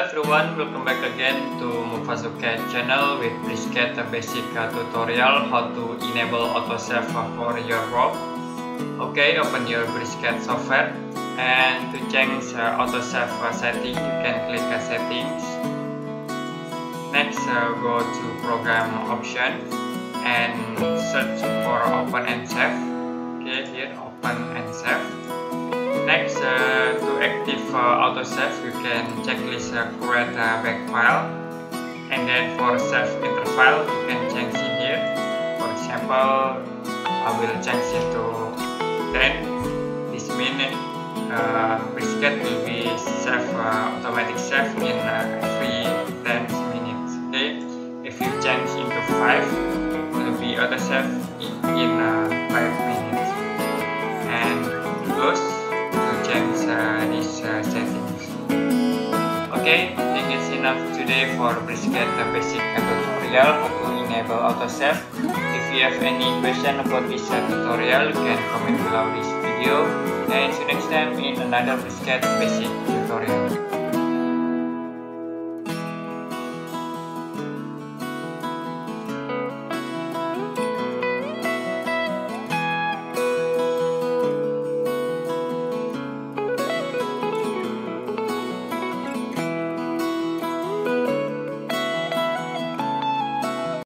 everyone, welcome back again to Autosave channel with Bricscad basic tutorial how to enable autosave for your work. Okay, open your Bricscad software and to change autosave setting you can click settings. Next go to program option and search for open and save. Okay, here open and save. Next, to active autosave, you can checklist create back file, and then for save interval, you can change it here. For example, I will change it to 10. This means Bricscad will be save automatic save in every 10 minutes. Okay, if you change into 5, it will be autosave in 5 minutes. And close. Change these settings. Okay, I think it's enough today for Bricscad basic tutorial how to enable autosave. If you have any question about this tutorial, you can comment below this video, and see you next time in another Bricscad basic tutorial.